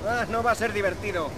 Ah, no va a ser divertido.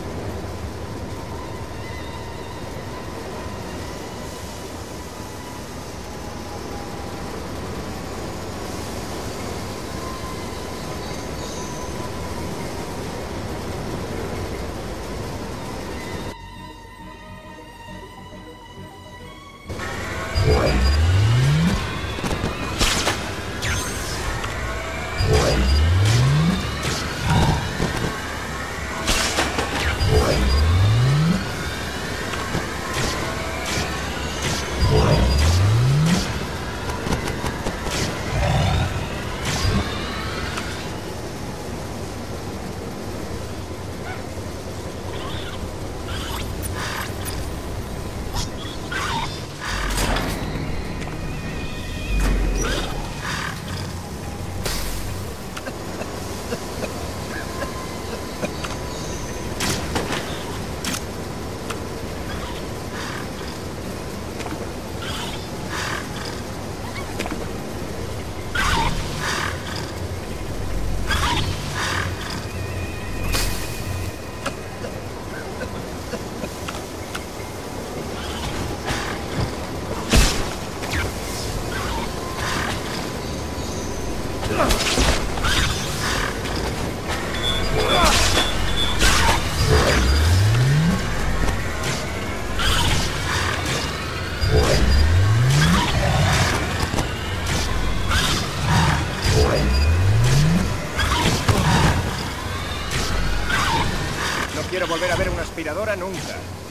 No quiero volver a ver una aspiradora nunca.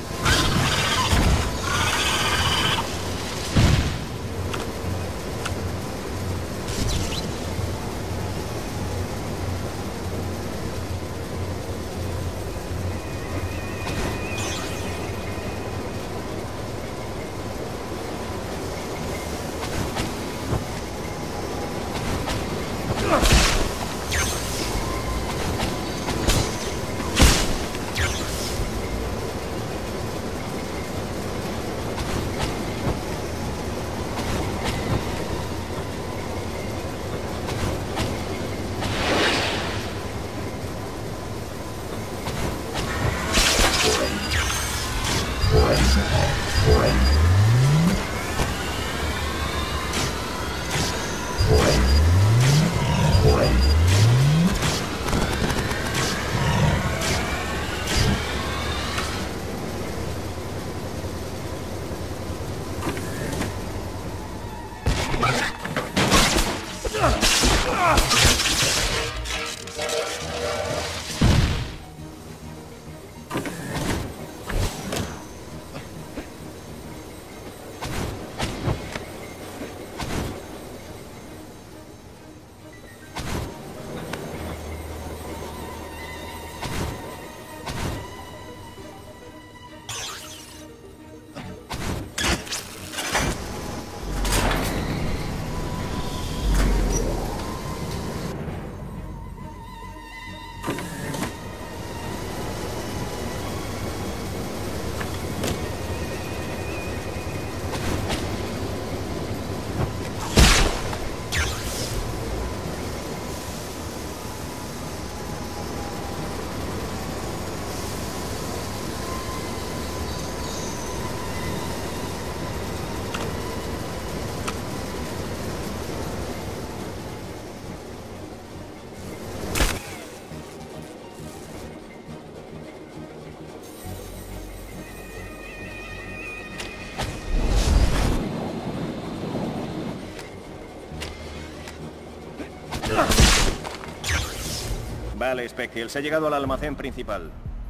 Vale, Speckles, he llegado al almacén principal.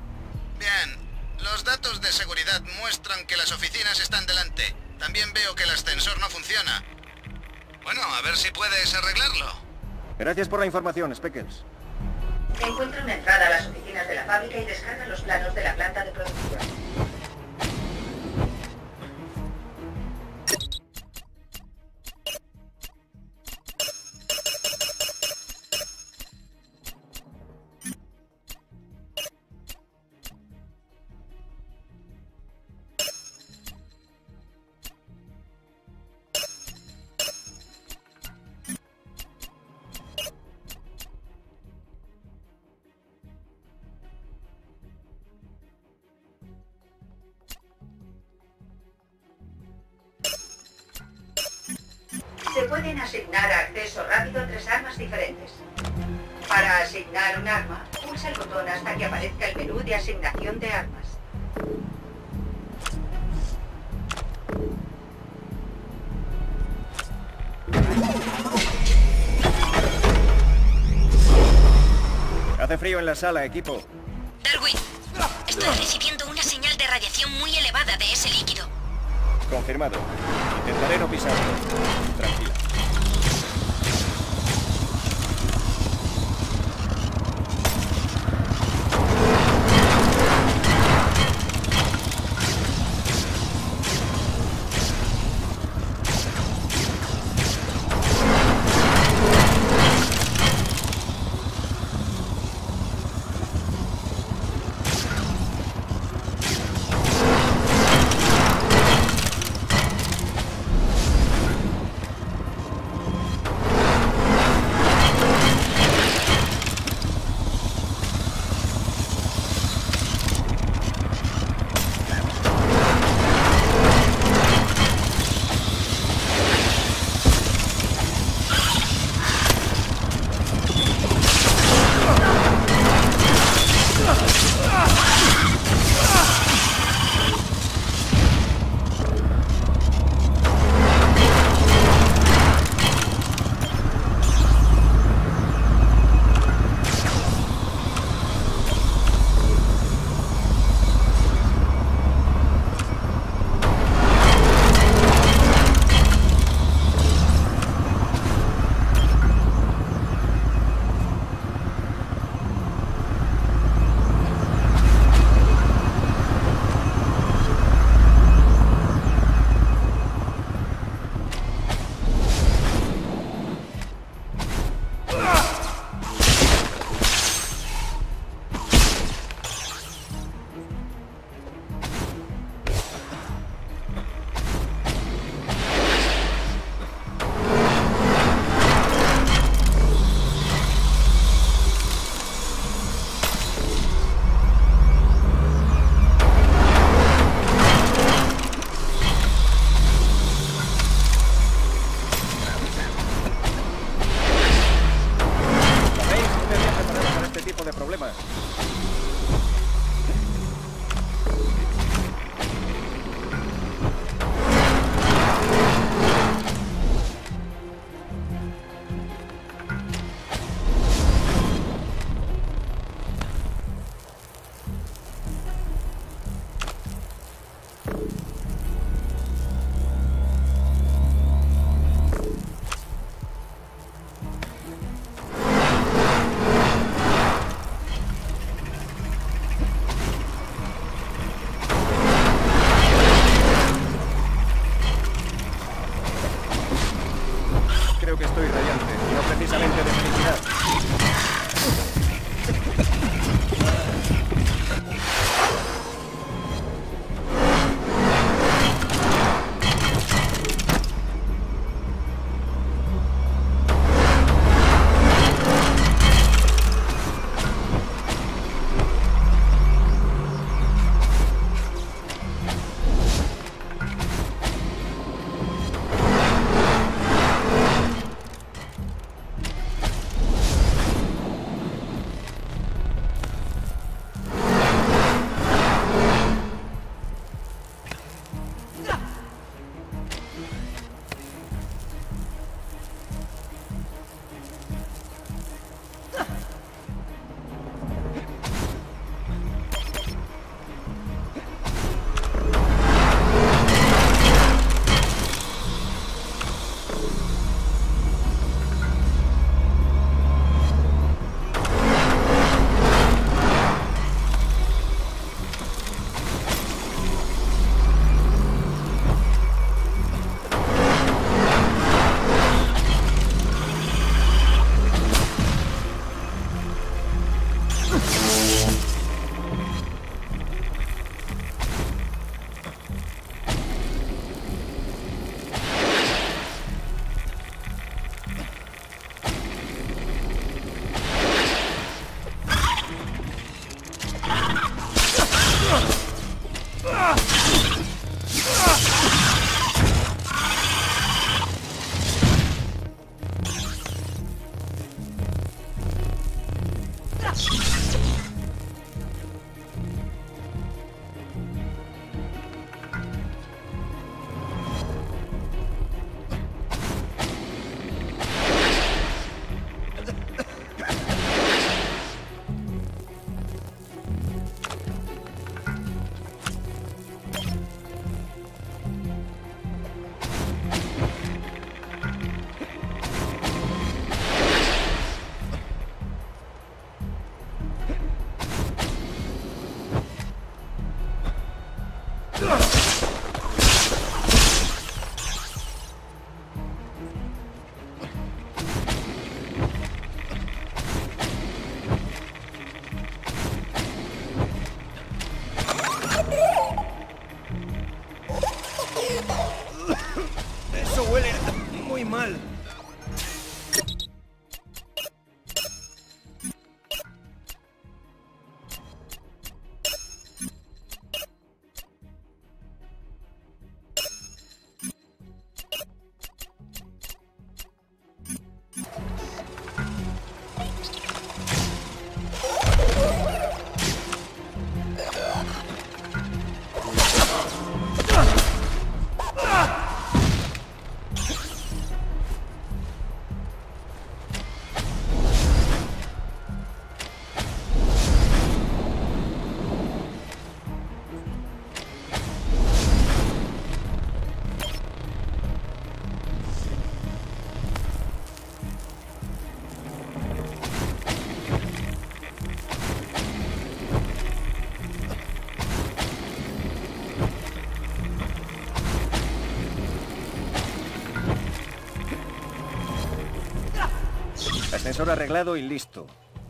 Bien. Los datos de seguridad muestran que las oficinas están delante. También veo que el ascensor no funciona. Bueno, a ver si puedes arreglarlo. Gracias por la información, Speckles. Encuentra una entrada a las oficinas de la fábrica y descarga los planos de la planta de producción. pueden asignar acceso rápido a 3 armas diferentes. Para asignar un arma, pulsa el botón hasta que aparezca el menú de asignación de armas. Hace frío en la sala, equipo. Darwin, estoy recibiendo una señal de radiación muy elevada de ese líquido. Confirmado. Intentaré no pisarlo. Tranquila. Eso huele muy mal. Ascensor arreglado y listo.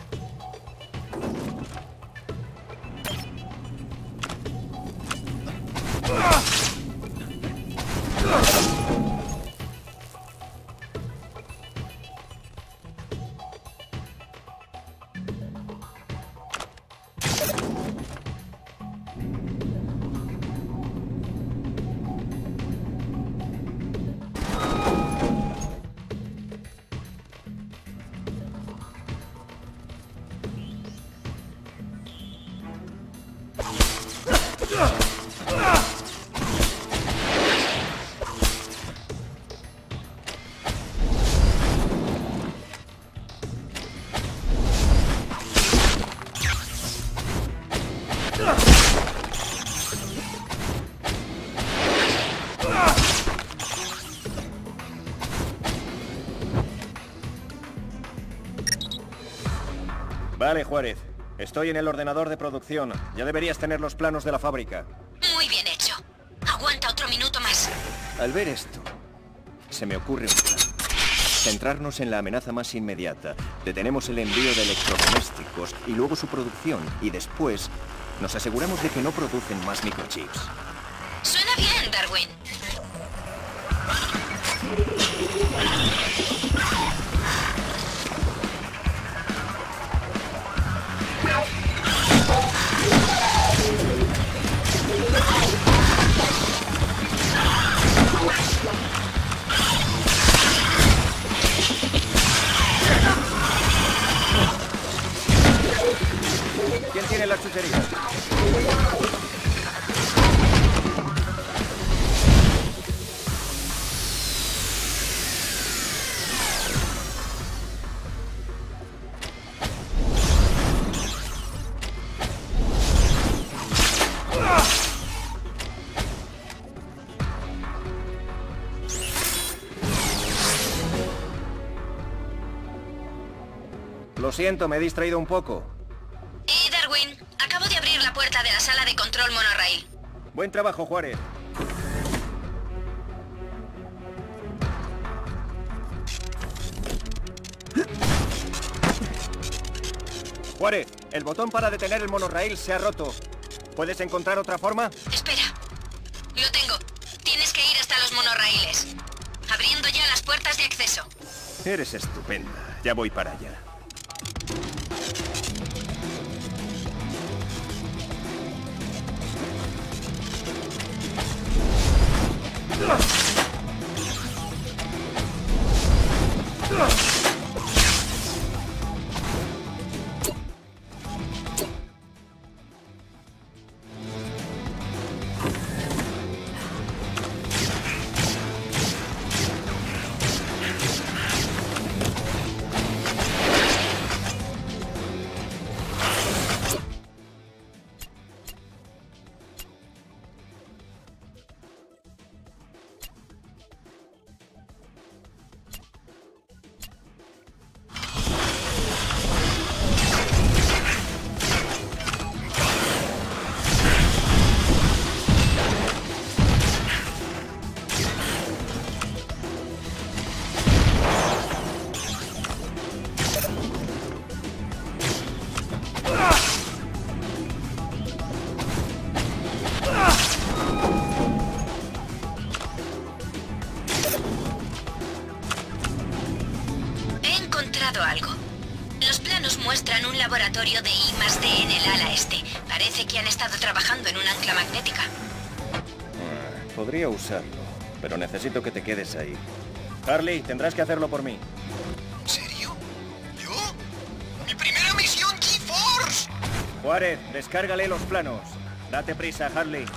Vale, Juárez. Estoy en el ordenador de producción. Ya deberías tener los planos de la fábrica. Muy bien hecho. Aguanta otro minuto más. Al ver esto, se me ocurre un plan. Centrarnos en la amenaza más inmediata. Detenemos el envío de electrodomésticos y luego su producción. Y después nos aseguramos de que no producen más microchips. Suena bien, Darwin. ¿Quién tiene las chucherías? Lo siento, me he distraído un poco. Darwin, acabo de abrir la puerta de la sala de control monorail. Buen trabajo, Juárez. Juárez, el botón para detener el monorail se ha roto. ¿Puedes encontrar otra forma? Espera. Lo tengo. Tienes que ir hasta los monorraíles. Abriendo ya las puertas de acceso. Eres estupenda. Ya voy para allá. datos muestran un laboratorio de I+D en el ala este. Parece que han estado trabajando en un ancla magnética. Podría usarlo, pero necesito que te quedes ahí. Harley, tendrás que hacerlo por mí. ¿En serio? ¿Yo? ¡Mi primera misión G-Force! Juárez, descárgale los planos. Date prisa, Harley.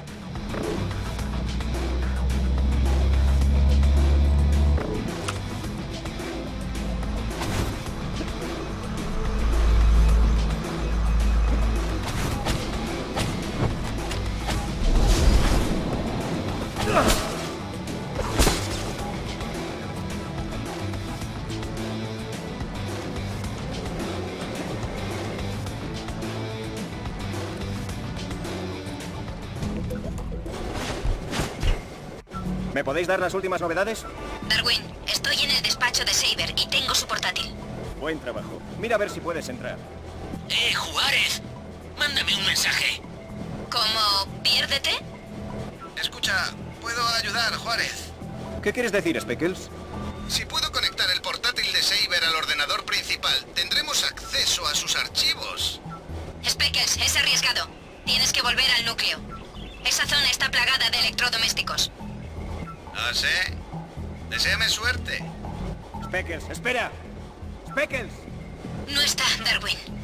¿Me podéis dar las últimas novedades? Darwin, estoy en el despacho de Saber y tengo su portátil. Buen trabajo. Mira a ver si puedes entrar. Juárez. Mándame un mensaje. ¿Cómo piérdete? Escucha, puedo ayudar, Juárez. ¿Qué quieres decir, Speckles? Si puedo conectar el portátil de Saber al ordenador principal, tendremos acceso a sus archivos. Speckles, es arriesgado. Tienes que volver al núcleo. Esa zona está plagada de electrodomésticos. No sé. Deséame suerte. Speckles, espera. Speckles. No está, Darwin.